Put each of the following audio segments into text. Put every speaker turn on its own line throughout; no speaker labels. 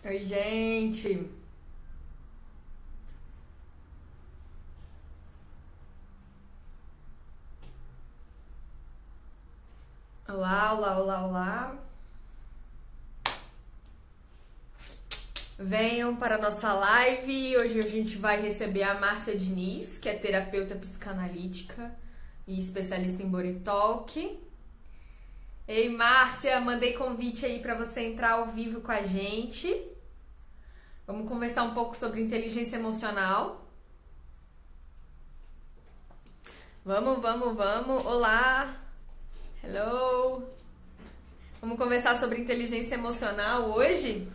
Oi, gente. Olá, olá, olá, olá. Venham para a nossa live. Hoje a gente vai receber a Márcia Diniz, que é terapeuta psicanalítica e especialista em Body Talk. Ei, Márcia, mandei convite aí para você entrar ao vivo com a gente. Vamos conversar um pouco sobre inteligência emocional. Vamos, vamos, vamos. Olá. Hello. Vamos conversar sobre inteligência emocional hoje?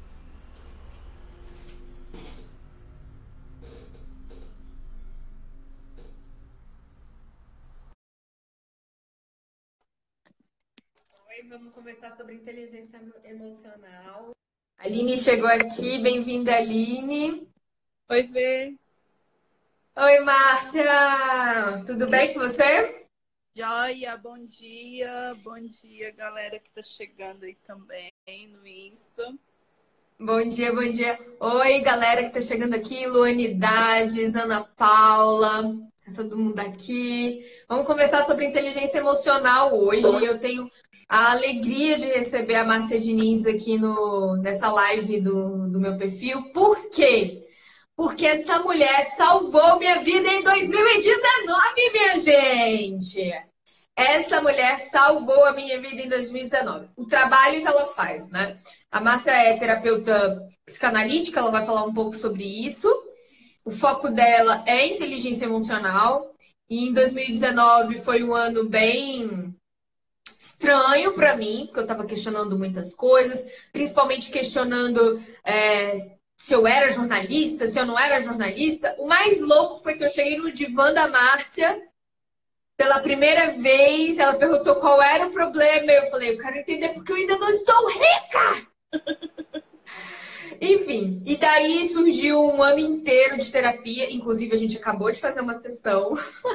Oi, vamos conversar sobre inteligência emocional. Aline chegou aqui, bem-vinda, Aline.
Oi, Vê.
Oi, Márcia! Tudo bem com você?
Joia, bom dia. Bom dia, galera que tá chegando aí também no Insta.
Bom dia, bom dia. Oi, galera que tá chegando aqui, Luanidades, Ana Paula, tá todo mundo aqui. Vamos conversar sobre inteligência emocional hoje. Eu tenho a alegria de receber a Márcia Diniz aqui nessa live do meu perfil. Por quê? Porque essa mulher salvou minha vida em 2019, minha gente! Essa mulher salvou a minha vida em 2019. O trabalho que ela faz, né? A Márcia é terapeuta psicanalítica, ela vai falar um pouco sobre isso. O foco dela é inteligência emocional. E em 2019 foi um ano bem estranho para mim, porque eu estava questionando muitas coisas, principalmente questionando se eu era jornalista, se eu não era jornalista. O mais louco foi que eu cheguei no divã da Márcia pela primeira vez, ela perguntou qual era o problema. Eu falei, eu quero entender porque eu ainda não estou rica. Enfim, e daí surgiu um ano inteiro de terapia. Inclusive, a gente acabou de fazer uma sessão.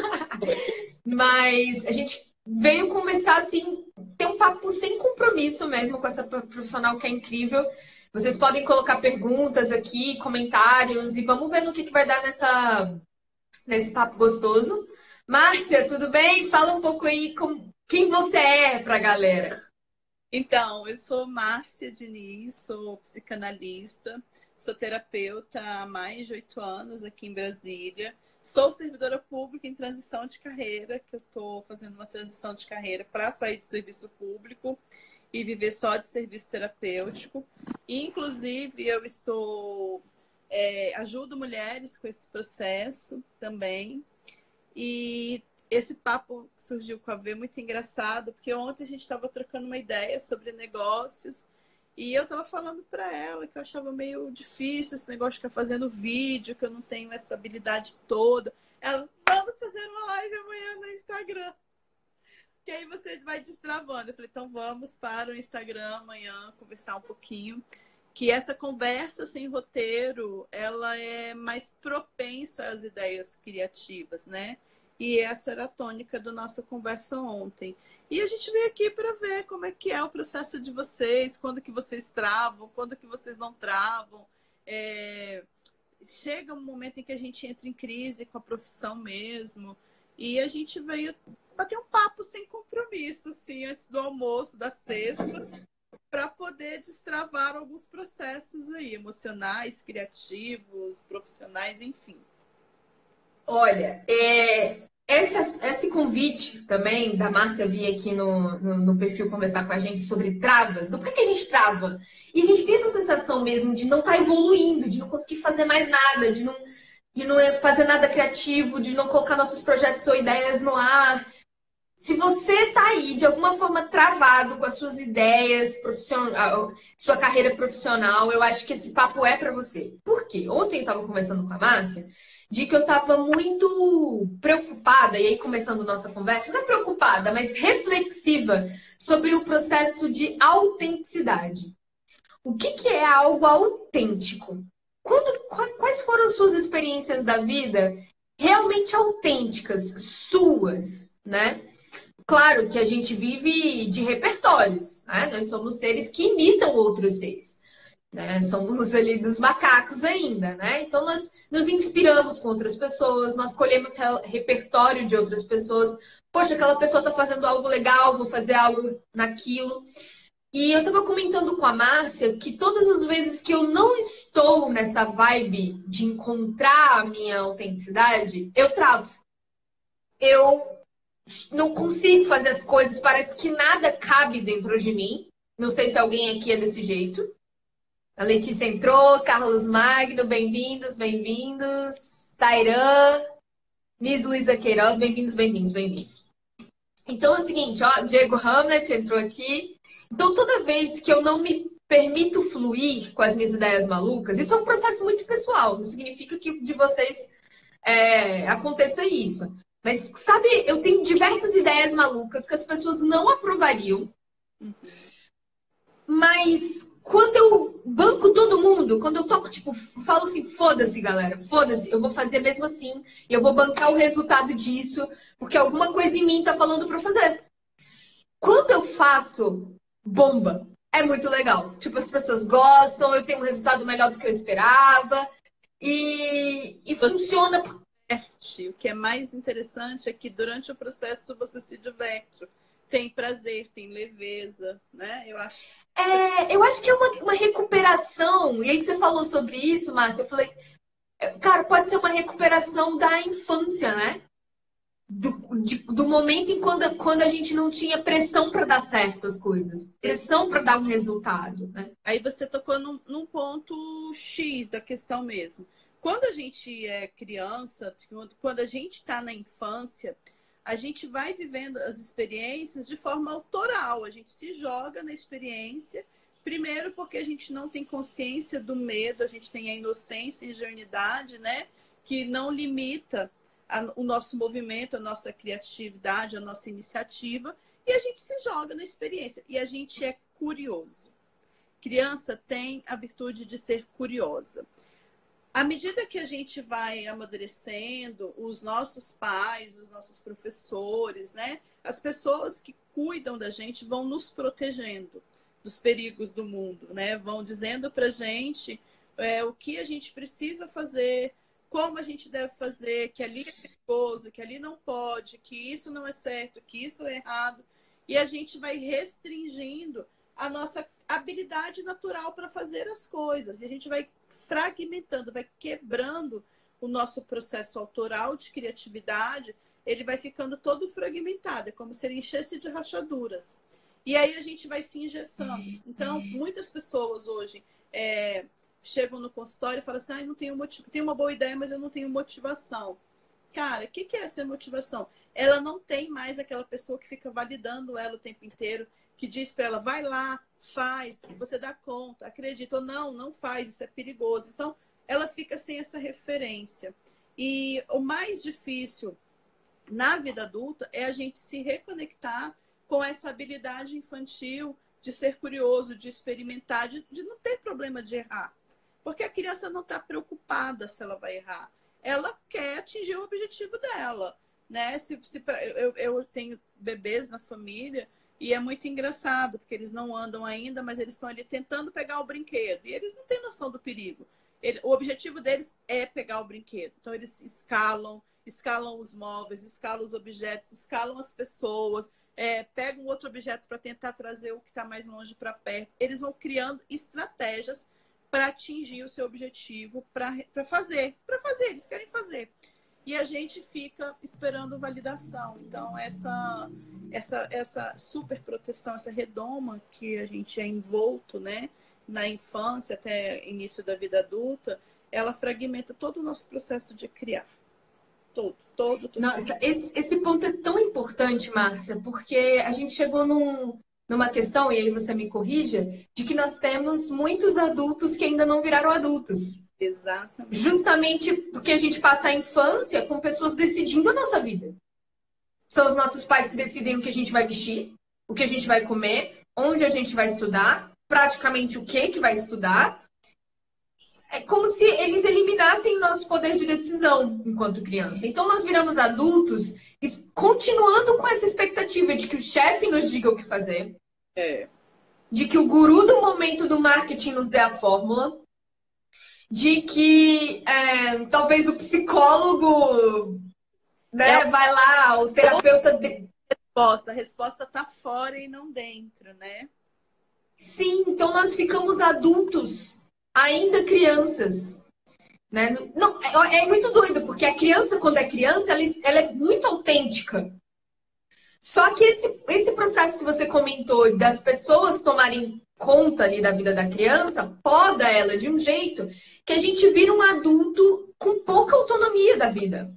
Mas a gente veio conversar assim, ter um papo sem compromisso mesmo com essa profissional que é incrível. Vocês podem colocar perguntas aqui, comentários, e vamos ver no que vai dar nesse papo gostoso. Márcia, tudo bem? Fala um pouco aí quem você é pra galera.
Então, eu sou Márcia Diniz, sou psicanalista, sou terapeuta há mais de 8 anos aqui em Brasília. Sou servidora pública em transição de carreira, que eu estou fazendo uma transição de carreira para sair do serviço público e viver só de serviço terapêutico. E, inclusive, eu ajudo mulheres com esse processo também. E esse papo surgiu com a V muito engraçado, porque ontem a gente estava trocando uma ideia sobre negócios e eu estava falando para ela que eu achava meio difícil esse negócio de ficar fazendo vídeo, que eu não tenho essa habilidade toda. Ela, vamos fazer uma live amanhã no Instagram, que aí você vai destravando. Eu falei, então vamos para o Instagram amanhã conversar um pouquinho. Que essa conversa sem roteiro, ela é mais propensa às ideias criativas, né? E essa era a tônica da nossa conversa ontem. E a gente veio aqui para ver como é que é o processo de vocês, quando que vocês travam, quando que vocês não travam. É... Chega um momento em que a gente entra em crise com a profissão mesmo. E a gente veio bater um papo sem compromisso, assim, antes do almoço da sexta, para poder destravar alguns processos aí, emocionais, criativos, profissionais, enfim.
Olha, esse convite também da Márcia vir aqui no perfil conversar com a gente sobre travas, do que a gente trava. E a gente tem essa sensação mesmo de não estar evoluindo, de não conseguir fazer mais nada, de não fazer nada criativo, de não colocar nossos projetos ou ideias no ar. Se você tá aí de alguma forma travado com as suas ideias profissional, sua carreira profissional, eu acho que esse papo é para você. Por quê? Ontem eu estava conversando com a Márcia de que eu estava muito preocupada, e aí começando nossa conversa, não é preocupada, mas reflexiva sobre o processo de autenticidade. O que é algo autêntico? Quais foram suas experiências da vida realmente autênticas, suas, né? Claro que a gente vive de repertórios, né? Nós somos seres que imitam outros seres. né? Somos ali dos macacos ainda, né? Então nós nos inspiramos com outras pessoas, nós colhemos repertório de outras pessoas. Poxa, aquela pessoa está fazendo algo legal, vou fazer algo naquilo. E eu estava comentando com a Márcia que todas as vezes que eu não estou nessa vibe de encontrar a minha autenticidade, eu travo. Eu não consigo fazer as coisas, parece que nada cabe dentro de mim. Não sei se alguém aqui é desse jeito. A Letícia entrou, Carlos Magno, bem-vindos, bem-vindos. Tairã, Miss Luísa Queiroz, bem-vindos, bem-vindos, bem-vindos. Então é o seguinte, ó, Diego Hamlet entrou aqui. Então toda vez que eu não me permito fluir com as minhas ideias malucas, isso é um processo muito pessoal, não significa que de vocês aconteça isso. Mas, sabe, eu tenho diversas ideias malucas que as pessoas não aprovariam, mas quando eu banco todo mundo, quando eu toco, tipo, falo assim, foda-se, galera, foda-se, eu vou fazer mesmo assim, e eu vou bancar o resultado disso, porque alguma coisa em mim tá falando pra eu fazer. Quando eu faço, bomba, é muito legal. Tipo, as pessoas gostam, eu tenho um resultado melhor do que eu esperava, e funciona.
O que é mais interessante é que durante o processo você se diverte, tem prazer, tem leveza, né? Eu acho
que é uma recuperação. E aí você falou sobre isso, Márcia. Eu falei, cara, pode ser uma recuperação da infância, né? Do momento em quando a gente não tinha pressão para dar certo as coisas, pressão para dar um resultado, né?
Aí você tocou num ponto X da questão mesmo. Quando a gente é criança, quando a gente está na infância, a gente vai vivendo as experiências de forma autoral. A gente se joga na experiência, primeiro porque a gente não tem consciência do medo, a gente tem a inocência e a ingenuidade, né? Que não limita o nosso movimento, a nossa criatividade, a nossa iniciativa. E a gente se joga na experiência. E a gente é curioso. Criança tem a virtude de ser curiosa. À medida que a gente vai amadurecendo, os nossos pais, os nossos professores, né? As pessoas que cuidam da gente vão nos protegendo dos perigos do mundo, né? Vão dizendo pra gente o que a gente precisa fazer, como a gente deve fazer, que ali é perigoso, que ali não pode, que isso não é certo, que isso é errado. E a gente vai restringindo a nossa habilidade natural para fazer as coisas. E a gente vai fragmentando, vai quebrando o nosso processo autoral de criatividade, ele vai ficando todo fragmentado, é como se ele enchesse de rachaduras. E aí a gente vai se engessando. Então, muitas pessoas hoje chegam no consultório e falam assim, não tenho tenho uma boa ideia, mas eu não tenho motivação. Cara, o que é essa motivação? Ela não tem mais aquela pessoa que fica validando ela o tempo inteiro, que diz para ela, vai lá, faz, você dá conta, acredita, ou não faz, isso é perigoso. Então, ela fica sem essa referência. E o mais difícil na vida adulta é a gente se reconectar com essa habilidade infantil de ser curioso, de experimentar, de não ter problema de errar. Porque a criança não está preocupada se ela vai errar. Ela quer atingir o objetivo dela, né? Eu tenho bebês na família e é muito engraçado, porque eles não andam ainda, mas eles estão ali tentando pegar o brinquedo. E eles não têm noção do perigo. O objetivo deles é pegar o brinquedo. Então, eles escalam os móveis, escalam os objetos, escalam as pessoas, pegam outro objeto para tentar trazer o que está mais longe para perto. Eles vão criando estratégias para atingir o seu objetivo, para fazer. Eles querem fazer. E a gente fica esperando validação. Então, essa super proteção, essa redoma que a gente é envolto, né, na infância até início da vida adulta, ela fragmenta todo o nosso processo de criar. Todo.
Nossa, esse ponto é tão importante, Márcia, porque a gente chegou numa questão, e aí você me corrija, de que nós temos muitos adultos que ainda não viraram adultos.
Exatamente.
Justamente porque a gente passa a infância com pessoas decidindo a nossa vida. São os nossos pais que decidem o que a gente vai vestir, o que a gente vai comer, onde a gente vai estudar, praticamente o que vai estudar. É como se eles eliminassem o nosso poder de decisão enquanto criança. Então, nós viramos adultos continuando com essa expectativa de que o chefe nos diga o que fazer. de que o guru do momento do marketing nos dê a fórmula, de que talvez o psicólogo,
É
né, vai lá, o terapeuta.
a resposta está fora e não dentro, né?
Sim, então nós ficamos adultos, ainda crianças. Né? Não, é muito doido, porque a criança, quando é criança, ela é muito autêntica. Só que esse processo que você comentou das pessoas tomarem conta ali da vida da criança, poda ela de um jeito que a gente vira um adulto com pouca autonomia da vida.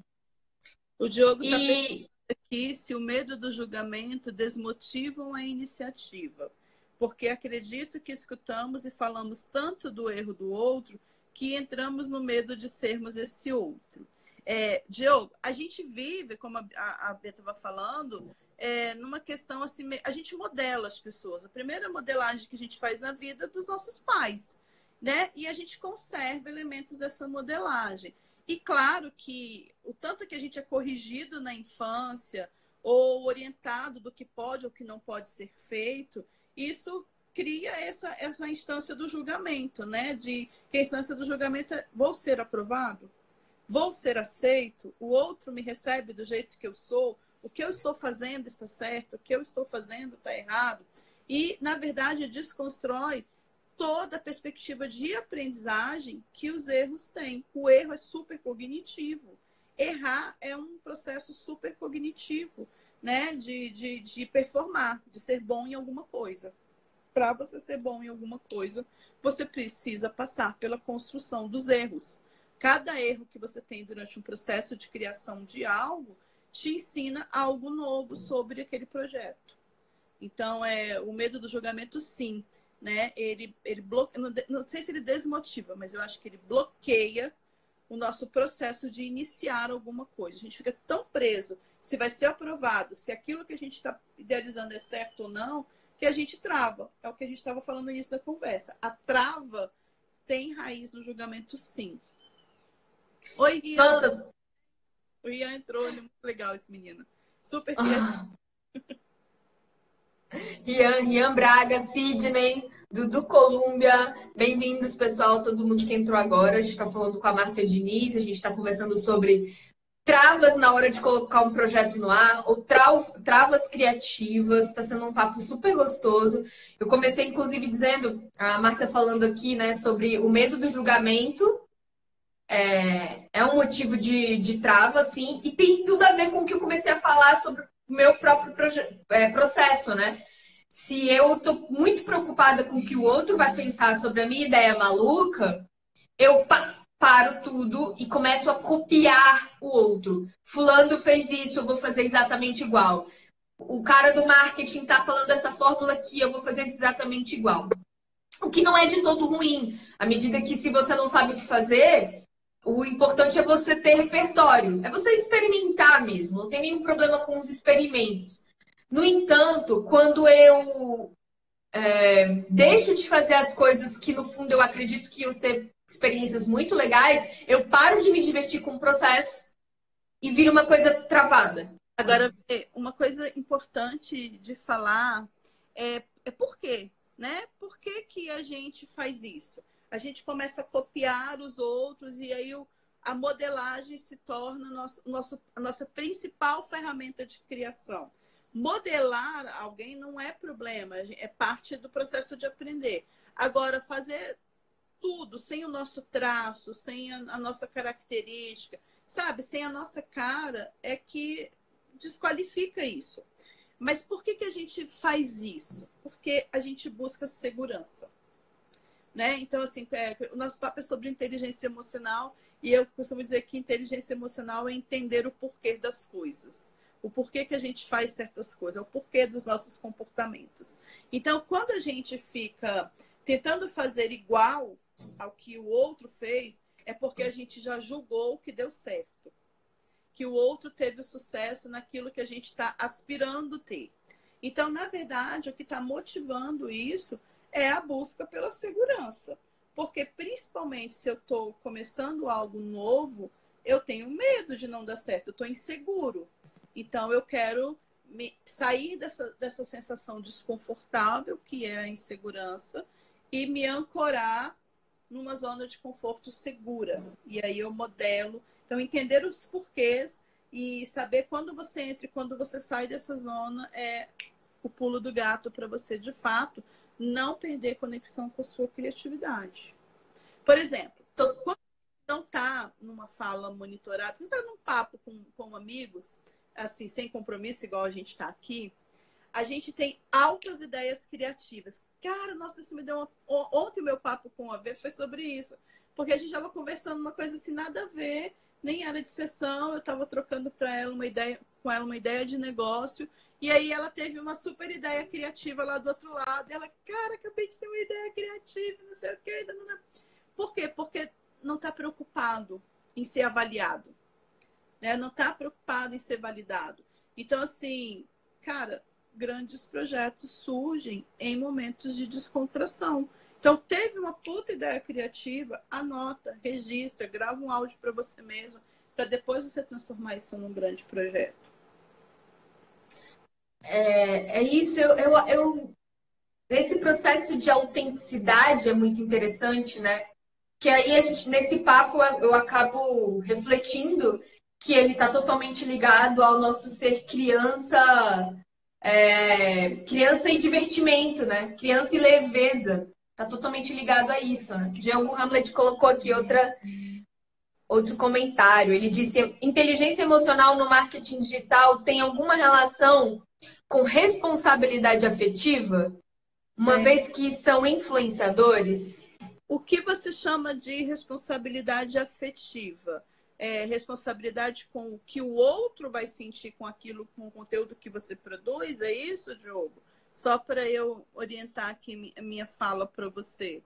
O Diogo está
E
aqui se o medo do julgamento desmotivam a iniciativa, porque acredito que escutamos e falamos tanto do erro do outro que entramos no medo de sermos esse outro. Diogo, a gente vive, como a Beta estava falando, numa questão assim, a gente modela as pessoas. A primeira modelagem que a gente faz na vida é dos nossos pais, né? E a gente conserva elementos dessa modelagem. E claro que o tanto que a gente é corrigido na infância ou orientado do que pode ou que não pode ser feito, isso cria essa instância do julgamento, né? De que a instância do julgamento é: vou ser aprovado? Vou ser aceito? O outro me recebe do jeito que eu sou? O que eu estou fazendo está certo? O que eu estou fazendo está errado? E, na verdade, desconstrói toda a perspectiva de aprendizagem que os erros têm. O erro é super cognitivo. Errar é um processo super cognitivo, né? De performar, de ser bom em alguma coisa. Para você ser bom em alguma coisa, você precisa passar pela construção dos erros. Cada erro que você tem durante um processo de criação de algo te ensina algo novo sobre aquele projeto. Então, o medo do julgamento, sim, né? Ele bloqueia, não sei se ele desmotiva, mas eu acho que ele bloqueia o nosso processo de iniciar alguma coisa. A gente fica tão preso se vai ser aprovado, se aquilo que a gente está idealizando é certo ou não, que a gente trava. É o que a gente estava falando no início da conversa. A trava tem raiz no julgamento, sim. Oi, Rian.
nossa,
O Rian entrou, ele é muito legal esse menino. Super criativo.
Rian Braga, Sidney, Dudu Colômbia, bem-vindos, pessoal, todo mundo que entrou agora. A gente está falando com a Márcia Diniz, a gente está conversando sobre travas na hora de colocar um projeto no ar, ou travas criativas. Está sendo um papo super gostoso. Eu comecei, inclusive, dizendo, a Márcia falando aqui, né, sobre o medo do julgamento. É um motivo de trava, sim, e tem tudo a ver com o que eu comecei a falar sobre o meu próprio processo, né? Se eu tô muito preocupada com o que o outro vai pensar sobre a minha ideia maluca, eu paro tudo e começo a copiar o outro. Fulano fez isso, eu vou fazer exatamente igual. O cara do marketing tá falando essa fórmula aqui, eu vou fazer exatamente igual. O que não é de todo ruim. À medida que, se você não sabe o que fazer, o importante é você ter repertório. É você experimentar mesmo. Não tem nenhum problema com os experimentos. No entanto, quando eu deixo de fazer as coisas que, no fundo, eu acredito que iam ser experiências muito legais, eu paro de me divertir com o processo e vira uma coisa travada.
Agora, uma coisa importante de falar é por quê, né? Por que que a gente faz isso? A gente começa a copiar os outros e aí a modelagem se torna a nossa principal ferramenta de criação. Modelar alguém não é problema, é parte do processo de aprender. Agora, fazer tudo sem o nosso traço, sem a nossa característica, sabe? Sem a nossa cara, é que desqualifica isso. Mas por que a gente faz isso? Porque a gente busca segurança, né? Então, assim, o nosso papo é sobre inteligência emocional e eu costumo dizer que inteligência emocional é entender o porquê das coisas. O porquê que a gente faz certas coisas, o porquê dos nossos comportamentos. Então, quando a gente fica tentando fazer igual ao que o outro fez, é porque a gente já julgou que deu certo. Que o outro teve sucesso naquilo que a gente está aspirando ter. Então, na verdade, o que está motivando isso é a busca pela segurança. Porque, principalmente, se eu estou começando algo novo, eu tenho medo de não dar certo, eu estou inseguro. Então, eu quero sair dessa sensação desconfortável, que é a insegurança, e me ancorar numa zona de conforto segura. E aí eu modelo. Então, entender os porquês e saber quando você entra e quando você sai dessa zona é o pulo do gato para você, de fato, não perder conexão com a sua criatividade. Por exemplo, quando não está numa fala monitorada, você está num papo com amigos, assim, sem compromisso, igual a gente está aqui, a gente tem altas ideias criativas. Cara, nossa, isso me deu uma... Ontem o meu papo com a V foi sobre isso. Porque a gente estava conversando uma coisa assim, nada a ver, nem era de sessão, eu estava trocando com ela uma ideia de negócio, e aí ela teve uma super ideia criativa lá do outro lado, e ela, cara, acabei de ter uma ideia criativa, não sei o quê. Não. Por quê? Porque não está preocupado em ser avaliado, né? Não está preocupado em ser validado. Então, assim, cara, grandes projetos surgem em momentos de descontração. Então, teve uma puta ideia criativa, anota, registra, grava um áudio para você mesmo, para depois você transformar isso num grande projeto.
É isso, esse processo de autenticidade é muito interessante, né? Que aí a gente, nesse papo, eu acabo refletindo que ele está totalmente ligado ao nosso ser criança, criança e divertimento, né? Criança e leveza. Está totalmente ligado a isso, né? Django Hamlet colocou aqui outro comentário. Ele disse: inteligência emocional no marketing digital tem alguma relação com responsabilidade afetiva, uma vez que são influenciadores?
O que você chama de responsabilidade afetiva? É responsabilidade com o que o outro vai sentir com aquilo, com o conteúdo que você produz? É isso, Diogo? Só para eu orientar aqui a minha fala para você.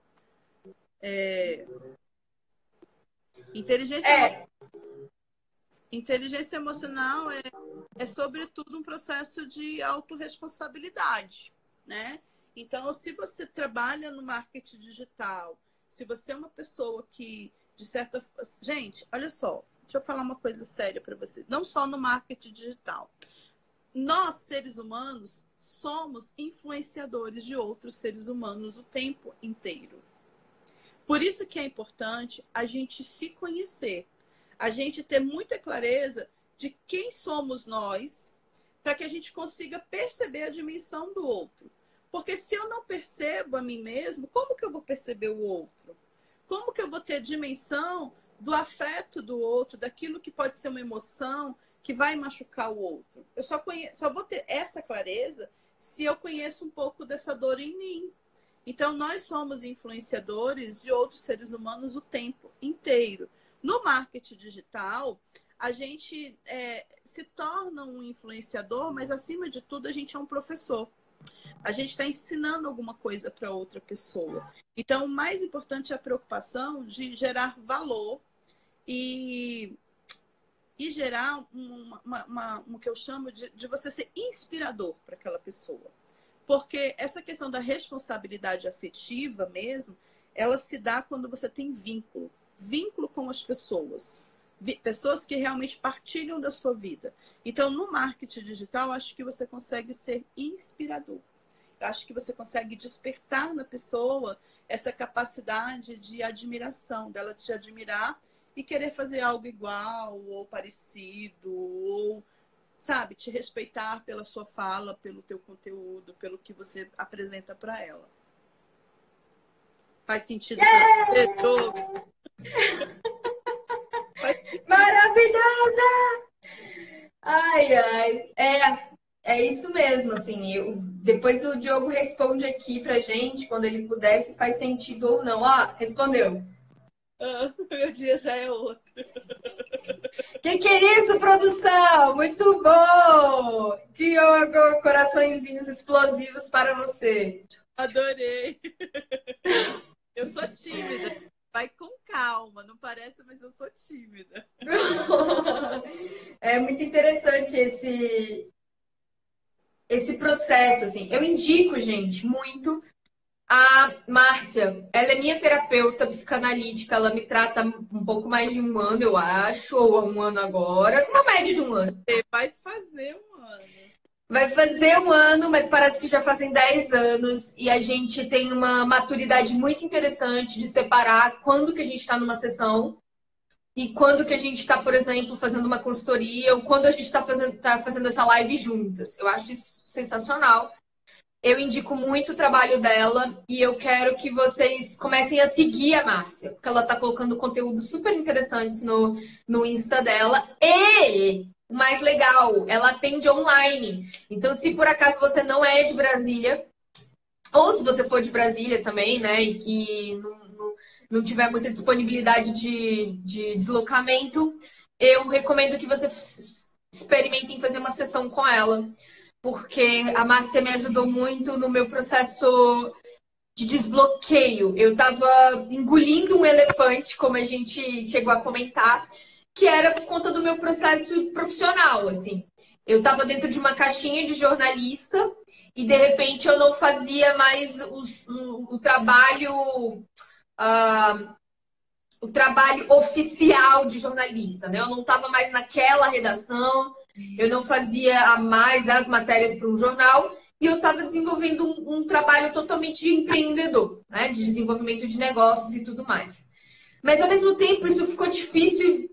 Inteligência emocional é sobretudo um processo de autorresponsabilidade, né? Então, se você trabalha no marketing digital, se você é uma pessoa que, de certa... Gente, olha só, deixa eu falar uma coisa séria para você. Não só no marketing digital. Nós, seres humanos, somos influenciadores de outros seres humanos o tempo inteiro. Por isso que é importante a gente se conhecer, a gente ter muita clareza de quem somos nós, para que a gente consiga perceber a dimensão do outro. Porque se eu não percebo a mim mesmo, como que eu vou perceber o outro? Como que eu vou ter dimensão do afeto do outro, daquilo que pode ser uma emoção que vai machucar o outro? Eu só vou ter essa clareza se eu conheço um pouco dessa dor em mim. Então, nós somos influenciadores de outros seres humanos o tempo inteiro. No marketing digital, a gente se torna um influenciador, mas, acima de tudo, a gente é um professor. A gente está ensinando alguma coisa para outra pessoa. Então, o mais importante é a preocupação de gerar valor e gerar o que eu chamo de você ser inspirador para aquela pessoa. Porque essa questão da responsabilidade afetiva mesmo, ela se dá quando você tem vínculo. Vínculo com as pessoas. Pessoas que realmente partilham da sua vida. Então, no marketing digital, acho que você consegue ser inspirador. Acho que você consegue despertar na pessoa essa capacidade de admiração, dela te admirar e querer fazer algo igual ou parecido, ou, sabe, te respeitar pela sua fala, pelo teu conteúdo, pelo que você apresenta para ela. Faz sentido para você, Diogo?
Maravilhosa! Ai, ai. É isso mesmo, assim. Depois o Diogo responde aqui pra gente, quando ele puder, se faz sentido ou não. Ó, respondeu.
Meu dia já é outro.
Que é isso, produção? Muito bom! Diogo, coraçõezinhos explosivos para você.
Adorei. Eu sou tímida. Vai com calma, não parece, mas eu sou tímida.
É muito interessante esse processo, assim. Eu indico, gente, muito a Márcia. Ela é minha terapeuta psicanalítica, ela me trata um pouco mais de um ano, eu acho, ou há um ano agora, uma média de um ano.
Você vai fazer um ano.
Vai fazer um ano, mas parece que já fazem 10 anos e a gente tem uma maturidade muito interessante de separar quando que a gente está numa sessão e quando que a gente está, por exemplo, fazendo uma consultoria ou quando a gente tá fazendo essa live juntas. Eu acho isso sensacional. Eu indico muito o trabalho dela e eu quero que vocês comecem a seguir a Márcia, porque ela está colocando conteúdo super interessantes no Insta dela. E o mais legal, ela atende online. Então, se por acaso você não é de Brasília, ou se você for de Brasília também, né, e que não tiver muita disponibilidade de deslocamento, eu recomendo que você experimentem fazer uma sessão com ela, porque a Márcia me ajudou muito no meu processo de desbloqueio. Eu estava engolindo um elefante, como a gente chegou a comentar, que era por conta do meu processo profissional, assim. Eu estava dentro de uma caixinha de jornalista e, de repente, eu não fazia mais o trabalho... Uh, o trabalho oficial de jornalista, né? Eu não estava mais naquela redação, eu não fazia mais as matérias para um jornal e eu estava desenvolvendo um trabalho totalmente de empreendedor, né? De desenvolvimento de negócios e tudo mais. Mas, ao mesmo tempo, isso ficou difícil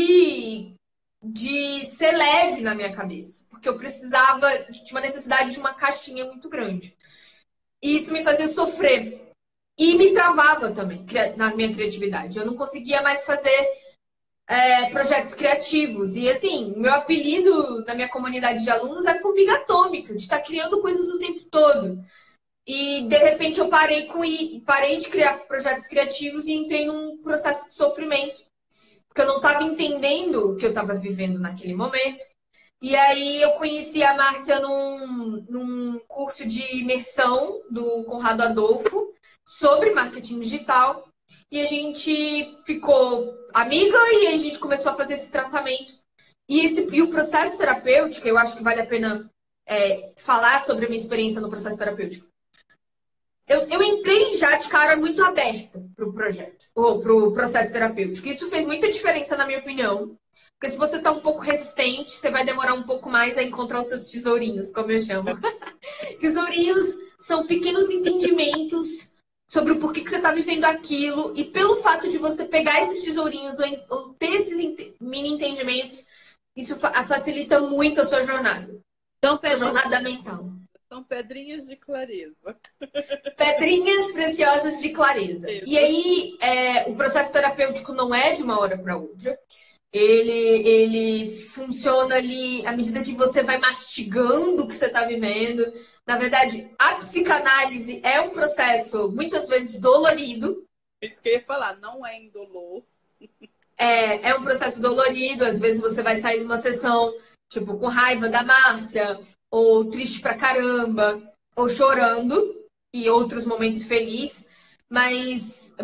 de ser leve na minha cabeça, porque eu precisava de uma necessidade de uma caixinha muito grande. E isso me fazia sofrer. E me travava também na minha criatividade. Eu não conseguia mais fazer projetos criativos. E assim, meu apelido na minha comunidade de alunos é formiga atômica, de estar criando coisas o tempo todo. E de repente eu parei de criar projetos criativos e entrei num processo de sofrimento, porque eu não estava entendendo o que eu estava vivendo naquele momento. E aí eu conheci a Márcia num curso de imersão do Conrado Adolfo sobre marketing digital. E a gente ficou amiga e a gente começou a fazer esse tratamento. E o processo terapêutico, eu acho que vale a pena falar sobre a minha experiência no processo terapêutico. Eu entrei já de cara muito aberta para o projeto, ou para o processo terapêutico. Isso fez muita diferença, na minha opinião. Porque se você está um pouco resistente, você vai demorar um pouco mais a encontrar os seus tesourinhos, como eu chamo. Tesourinhos são pequenos entendimentos sobre o porquê que você está vivendo aquilo. E pelo fato de você pegar esses tesourinhos ou ter esses mini entendimentos, isso facilita muito a sua jornada. Sua jornada mental.
São pedrinhas de clareza.
Pedrinhas preciosas de clareza. Isso. E aí, o processo terapêutico não é de uma hora para outra. Ele funciona ali à medida que você vai mastigando o que você está vivendo. Na verdade, a psicanálise é um processo muitas vezes dolorido.
Isso que eu ia falar, não é indolor.
É um processo dolorido. Às vezes você vai sair de uma sessão, tipo, com raiva da Márcia, ou triste pra caramba, ou chorando, e outros momentos felizes. Mas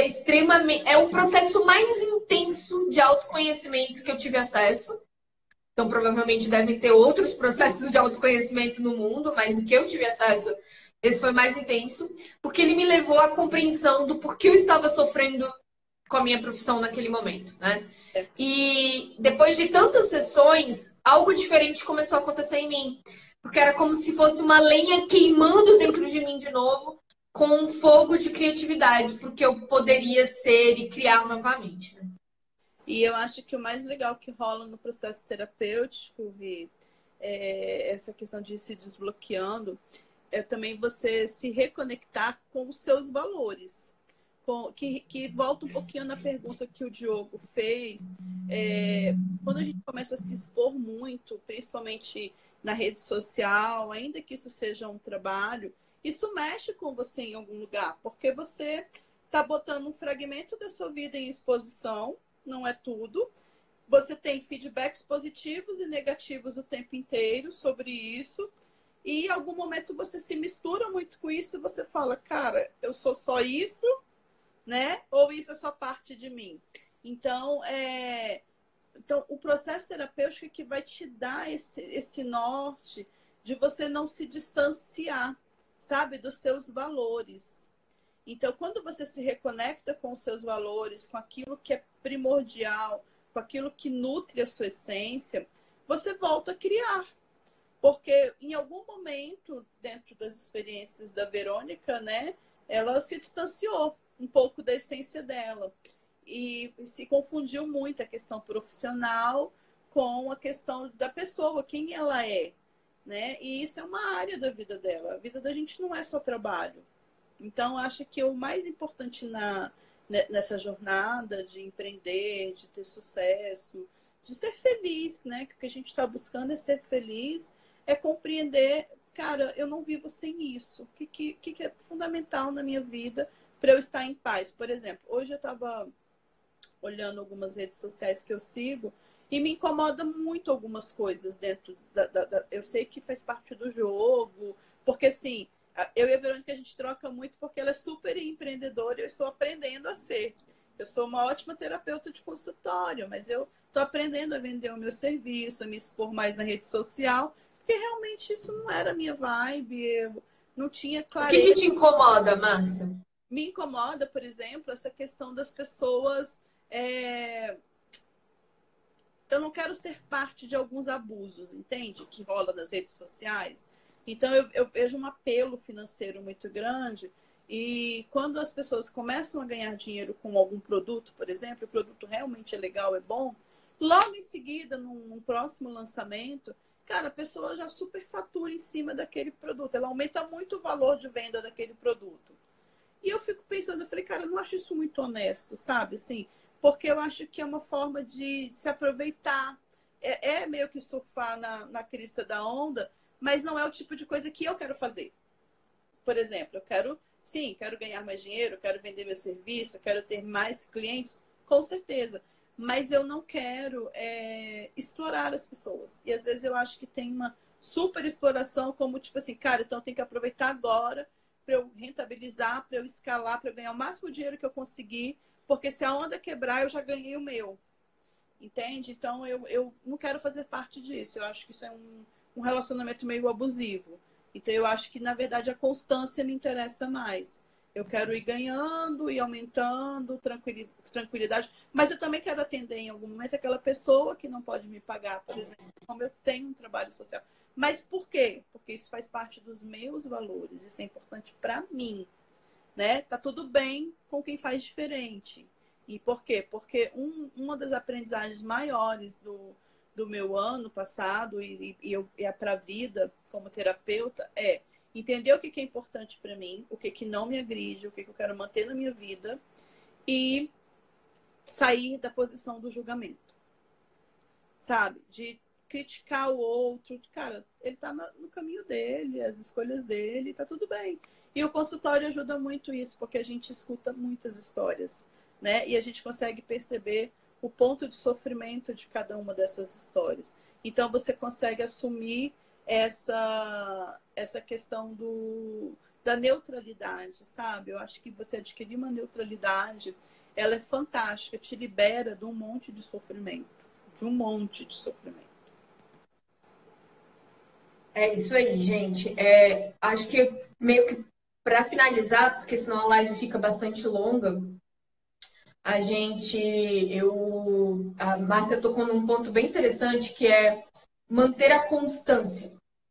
é o processo mais intenso de autoconhecimento que eu tive acesso. Então, provavelmente devem ter outros processos de autoconhecimento no mundo, mas o que eu tive acesso, esse foi mais intenso, porque ele me levou à compreensão do porquê eu estava sofrendo com a minha profissão naquele momento, né? E depois de tantas sessões, algo diferente começou a acontecer em mim, porque era como se fosse uma lenha queimando dentro de mim de novo, com um fogo de criatividade, porque eu poderia ser e criar novamente. Né?
E eu acho que o mais legal que rola no processo terapêutico, Vi, essa questão de ir se desbloqueando, é também você se reconectar com os seus valores. Que volta um pouquinho na pergunta que o Diogo fez. Quando a gente começa a se expor muito, principalmente na rede social, ainda que isso seja um trabalho, isso mexe com você em algum lugar, porque você está botando um fragmento da sua vida em exposição, não é tudo. Você tem feedbacks positivos e negativos o tempo inteiro sobre isso. E em algum momento você se mistura muito com isso e você fala, cara, eu sou só isso, né? Ou isso é só parte de mim? Então, o processo terapêutico é que vai te dar esse norte de você não se distanciar, sabe, dos seus valores. Então, quando você se reconecta com os seus valores, com aquilo que é primordial, com aquilo que nutre a sua essência, você volta a criar. porque em algum momento, dentro das experiências da Verônica, né, ela se distanciou um pouco da essência dela e se confundiu muito a questão profissional com a questão da pessoa, quem ela é, né? E isso é uma área da vida dela. A vida da gente não é só trabalho. Então, acho que o mais importante nessa jornada de empreender, de ter sucesso, de ser feliz, né? Que o que a gente está buscando é ser feliz, é compreender, cara, eu não vivo sem isso. O que é fundamental na minha vida para eu estar em paz? Por exemplo, hoje eu estava olhando algumas redes sociais que eu sigo e me incomoda muito algumas coisas dentro eu sei que faz parte do jogo, porque assim, eu e a Verônica a gente troca muito porque ela é super empreendedora e eu estou aprendendo a ser. Eu sou uma ótima terapeuta de consultório, mas eu estou aprendendo a vender o meu serviço, a me expor mais na rede social, porque realmente isso não era a minha vibe, eu não tinha
O que que
clareza.
te incomoda, Márcia?
Me incomoda, por exemplo, essa questão das pessoas. é, Eu não quero ser parte de alguns abusos, entende? Que rola nas redes sociais. Então, eu vejo um apelo financeiro muito grande. E quando as pessoas começam a ganhar dinheiro com algum produto, por exemplo, o produto realmente é legal, é bom, logo em seguida, num próximo lançamento, cara, a pessoa já superfatura em cima daquele produto. Ela aumenta muito o valor de venda daquele produto. E eu fico pensando, eu falei, cara, eu não acho isso muito honesto, sabe? Assim, porque eu acho que é uma forma de se aproveitar. É meio que surfar na crista da onda, mas não é o tipo de coisa que eu quero fazer. Por exemplo, eu quero, sim, quero ganhar mais dinheiro, quero vender meu serviço, quero ter mais clientes, com certeza. Mas eu não quero explorar as pessoas. E às vezes eu acho que tem uma super exploração, como tipo assim, cara, então tem que aproveitar agora para eu rentabilizar, para eu escalar, para eu ganhar o máximo dinheiro que eu conseguir, porque se a onda quebrar, eu já ganhei o meu. Entende? Então eu não quero fazer parte disso. Eu acho que isso é um relacionamento meio abusivo. Então eu acho que, na verdade, a constância me interessa mais. Eu quero ir ganhando e aumentando tranquilidade, mas eu também quero atender em algum momento aquela pessoa que não pode me pagar, por exemplo, como eu tenho um trabalho social. Mas por quê? Porque isso faz parte dos meus valores, isso é importante para mim, né? Tá tudo bem com quem faz diferente. E por quê? Porque uma das aprendizagens maiores do meu ano passado e é para a vida como terapeuta é entender o que é importante para mim, o que não me agride, o que eu quero manter na minha vida e sair da posição do julgamento, sabe? De criticar o outro. Cara, ele tá no caminho dele, as escolhas dele, tá tudo bem. E o consultório ajuda muito isso, porque a gente escuta muitas histórias, né? E a gente consegue perceber o ponto de sofrimento de cada uma dessas histórias. Então, você consegue assumir essa questão da neutralidade, sabe? Eu acho que você adquirir uma neutralidade, ela é fantástica, te libera de um monte de sofrimento. De um monte de sofrimento.
É isso aí, gente. Acho que meio que para finalizar, porque senão a live fica bastante longa, a Márcia tocou num ponto bem interessante que é manter a constância.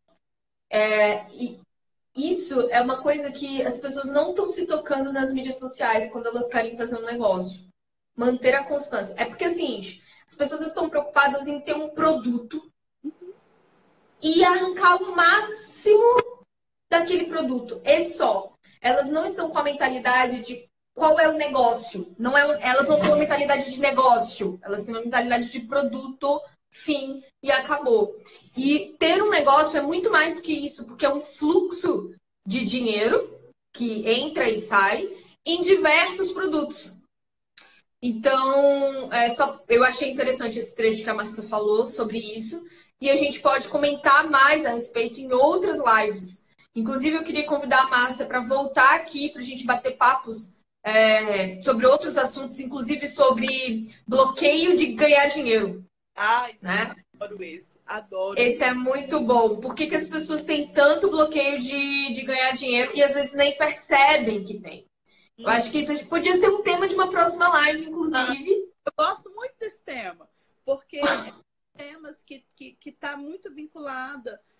E isso é uma coisa que as pessoas não estão se tocando nas mídias sociais quando elas querem fazer um negócio. Manter a constância. É porque é o seguinte, as pessoas estão preocupadas em ter um produto e arrancar o máximo daquele produto. E só. Elas não estão com a mentalidade de qual é o negócio. Elas não têm uma mentalidade de negócio. Elas têm uma mentalidade de produto, fim e acabou. E ter um negócio é muito mais do que isso, porque é um fluxo de dinheiro que entra e sai em diversos produtos. Então, eu achei interessante esse trecho que a Márcia falou sobre isso. E a gente pode comentar mais a respeito em outras lives. Inclusive, eu queria convidar a Márcia para voltar aqui para a gente bater papos sobre outros assuntos, inclusive sobre bloqueio de ganhar dinheiro.
Ai,
Né?
adoro esse. Adoro.
Esse é muito bom. Por que as pessoas têm tanto bloqueio de ganhar dinheiro e às vezes nem percebem que tem? Eu acho que isso podia ser um tema de uma próxima live, inclusive.
Eu gosto muito desse tema, porque é temas que tá muito vinculada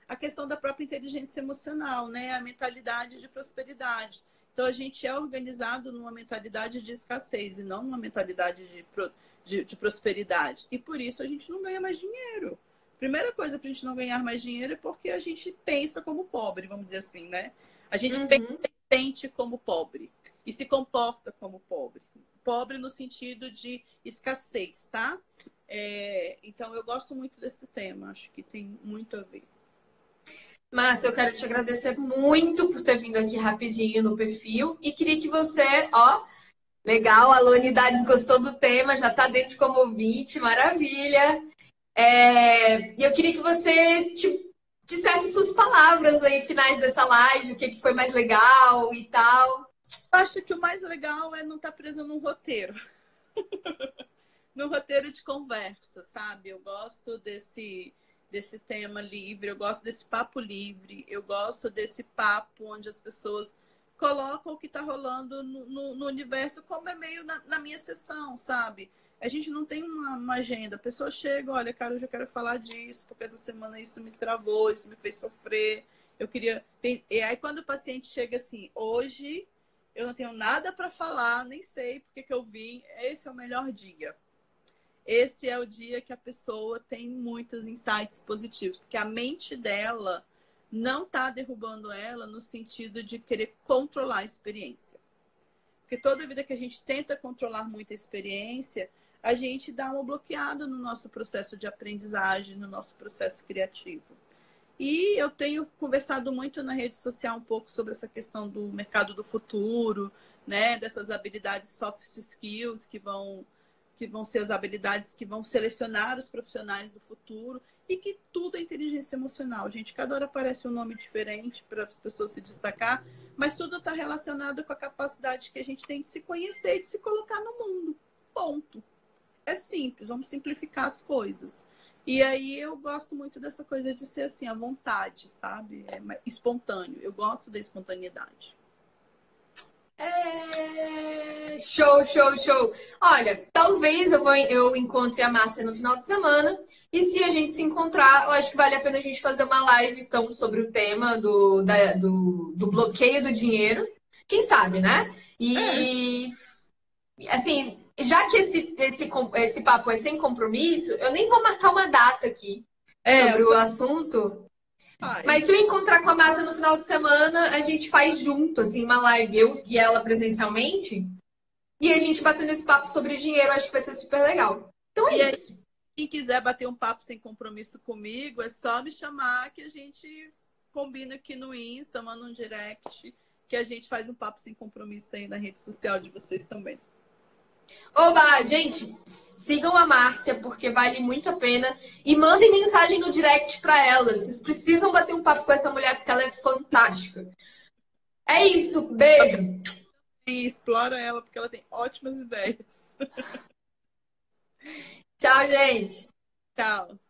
a questão da própria inteligência emocional, né? A mentalidade de prosperidade. Então, a gente é organizado numa mentalidade de escassez e não numa mentalidade de prosperidade. E por isso a gente não ganha mais dinheiro. Primeira coisa para a gente não ganhar mais dinheiro é porque a gente pensa como pobre, vamos dizer assim, né? A gente pensa
Uhum.
e sente como pobre e se comporta como pobre. Pobre no sentido de escassez, tá? Então, eu gosto muito desse tema. Acho que tem muito a ver.
Márcia, eu quero te agradecer muito por ter vindo aqui rapidinho no perfil e queria que você, ó, legal, a Luanidades gostou do tema, já está dentro como ouvinte, maravilha. E eu queria que você dissesse suas palavras aí finais dessa live, o que que foi mais legal e tal.
Eu acho que o mais legal é não estar preso num roteiro. No roteiro de conversa, sabe? Eu gosto desse tema livre, eu gosto desse papo livre, eu gosto desse papo onde as pessoas colocam o que está rolando no universo, como é meio na minha sessão, sabe? A gente não tem uma agenda. A pessoa chega, olha, cara, hoje eu quero falar disso, porque essa semana isso me travou, isso me fez sofrer. Eu queria. E aí, quando o paciente chega assim, hoje eu não tenho nada para falar, nem sei porque que eu vim, esse é o melhor dia. Esse é o dia que a pessoa tem muitos insights positivos, porque a mente dela não está derrubando ela no sentido de querer controlar a experiência. Porque toda vida que a gente tenta controlar muito a experiência, a gente dá uma bloqueada no nosso processo de aprendizagem, no nosso processo criativo. E eu tenho conversado muito na rede social um pouco sobre essa questão do mercado do futuro, né? Dessas habilidades soft skills que vão ser as habilidades que vão selecionar os profissionais do futuro e que tudo é inteligência emocional, gente. Cada hora aparece um nome diferente para as pessoas se destacar, mas tudo está relacionado com a capacidade que a gente tem de se conhecer e de se colocar no mundo. Ponto. É simples, vamos simplificar as coisas. E aí eu gosto muito dessa coisa de ser assim, à vontade, sabe? Espontâneo. Eu gosto da espontaneidade.
Show, show, show. Olha, talvez eu encontre a Márcia no final de semana. E se a gente se encontrar, eu acho que vale a pena a gente fazer uma live então sobre o tema do bloqueio do dinheiro. Quem sabe, né?
É,
E assim, já que esse papo é sem compromisso, eu nem vou marcar uma data aqui sobre
eu
o assunto. Mas se eu
faz.
encontrar com a Márcia no final de semana, a gente faz junto, assim, uma live, eu e ela presencialmente. E a gente batendo esse papo sobre dinheiro, acho que vai ser super legal. Então é
E aí,
isso.
quem quiser bater um papo sem compromisso comigo, é só me chamar que a gente combina aqui no Insta, manda um direct, que a gente faz um papo sem compromisso aí na rede social de vocês também.
Oba, gente, sigam a Márcia, porque vale muito a pena. E mandem mensagem no direct pra ela. Vocês precisam bater um papo com essa mulher, porque ela é fantástica. É isso, beijo.
E explora ela, porque ela tem ótimas ideias.
Tchau, gente.
Tchau.